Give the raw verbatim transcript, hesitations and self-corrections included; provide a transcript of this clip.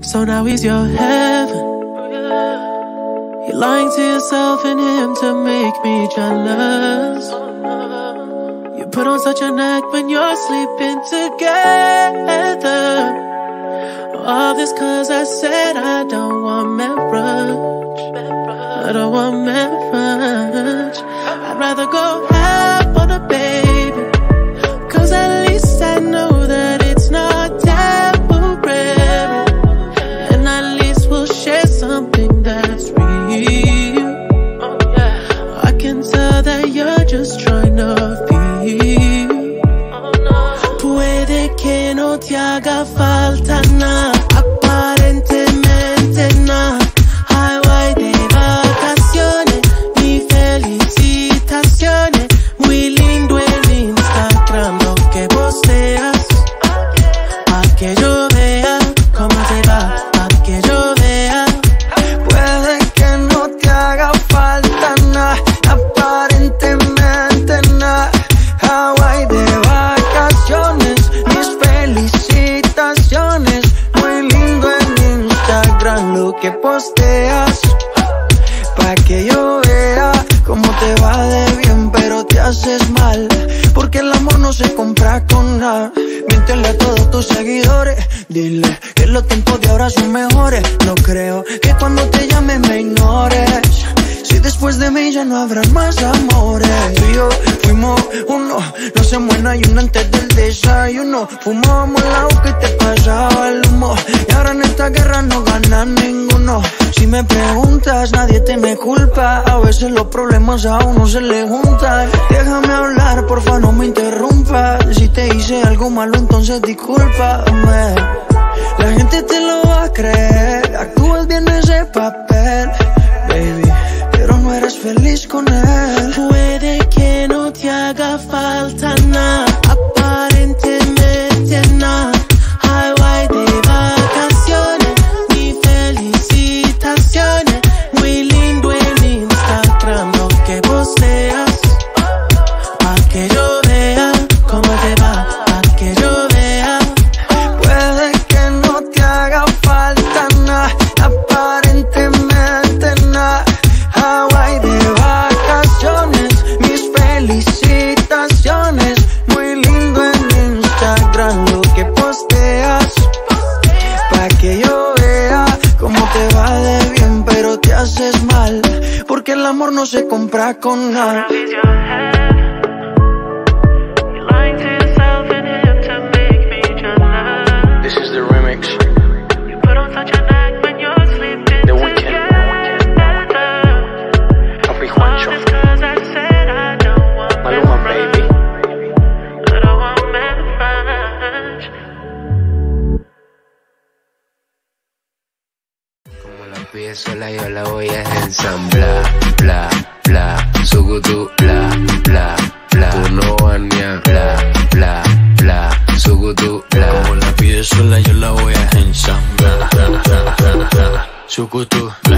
So now he's your heaven. You're lying to yourself and him to make me jealous. You put on such an act when you're sleeping together. All this cause I said I don't want marriage. I don't want marriage. I'd rather go half on a baby, cause at least I know that it's not temporary. And at least we'll share something that's real. I can tell that you're just trying to feel. Puede que no te haga falta nada, aparentemente nada. Hawái de vacaciones, mi felicitaciones. Muy lindo en Instagram lo que posteas, pa' que yo vea cómo te va, pa' que yo vea. Puede que no te haga falta nada, aparentemente nada. Hawái de vacaciones, mis felicitaciones. Muy lindo en Instagram lo que posteas, pa' que yo vea cómo te va de bien, pero te haces mal, porque el amor no se compra con nada. Miéntele a todos tus seguidores, dile que los tiempos de ahora son mejores. No creo que cuando te llame me ignores, si después de mí ya no habrán más amores. Tú y yo fuimos uno, no se muera y uno antes del desayuno. Fumábamos el agua que te pasaba el humo, y ahora en esta guerra no gana ninguno. Si me preguntas, nadie te me culpa, a veces los problemas a uno se le juntan. Déjame hablar, porfa, no me interrumpas. Si te hice algo malo, entonces discúlpame. La gente te lo va a creer, actúas bien ese papel, baby, pero no eres feliz con él. Puede que no te haga falta nada, aparentemente nada. Hawái de vacaciones, mi felicitaciones. Muy lindo en Instagram lo que posteas, pa' que yo vea cómo te va, pa' que yo vea. Puede que no te haga falta nada, aparentemente nada. Hawái de vacaciones, mis felicitaciones. Muy lindo en Instagram lo que posteas, pa' que yo vea cómo te va de bien, pero te haces mal, porque el amor no se compra con nada. This is the remix. The Weekend. Papi Juancho. Maluma, baby. Como la pides sola yo la voy a ensamblar, bla, bla, sugutu, bla, bla, bla. Tú no vas ni a bla, bla, bla, sugutu, bla. Como la pides sola yo la voy a ensamblar, sugutu, bla.